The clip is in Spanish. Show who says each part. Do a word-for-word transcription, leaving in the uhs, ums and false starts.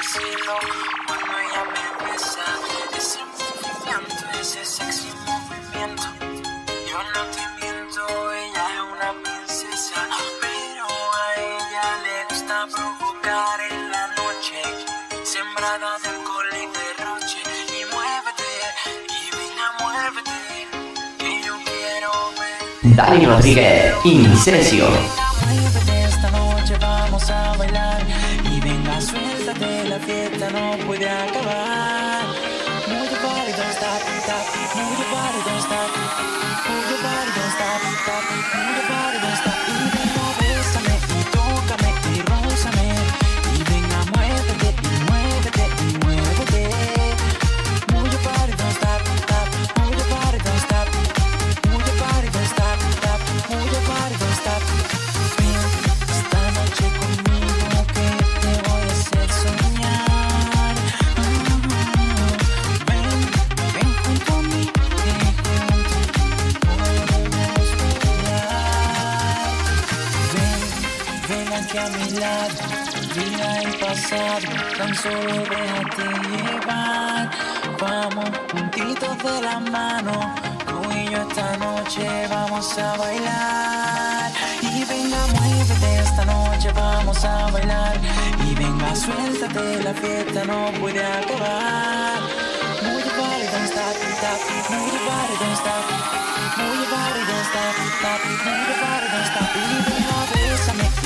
Speaker 1: vacilo cuando ella me besa. Ese movimiento, ese sexy movimiento. Yo no te miento, ella es una princesa, pero a ella le gusta provocar en la noche. Sembrada de alcohol y derroche. Y muévete, y venga, muévete, que yo quiero ver.
Speaker 2: Dani Rodríguez, In Session.
Speaker 1: Muévete, esta noche vamos a bailar. Y venga, suéltate, la fiesta no puede acabar. Move your body, don't stop, stop. Move your body, don't stop. Move your body, don't stop, stop. Move your body, don't stop. Y venga, bésame, y tócame, y rózame. Y venga, muévete, y muévete, y muévete. Move your body, don't stop, stop. Move your body, don't stop. Move your body, don't stop, stop. Move your body, don't stop. Ven esta noche conmigo que te voy a hacer soñar. Ven, ven junto a mí, que juntos podemos bailar. Ven, ven aquí a mi lado, vida y pasado, tan solo déjate llevar. Vamos juntitos de la mano, tú y yo esta noche vamos a bailar. Y venga, muévete, esta noche vamos a bailar. Y venga, suéltate, la fiesta no puede acabar. Move your body, don't stop, stop. Move your body, don't stop. Move your body, don't stop, stop. Move your body, don't stop. Y venga, bésame,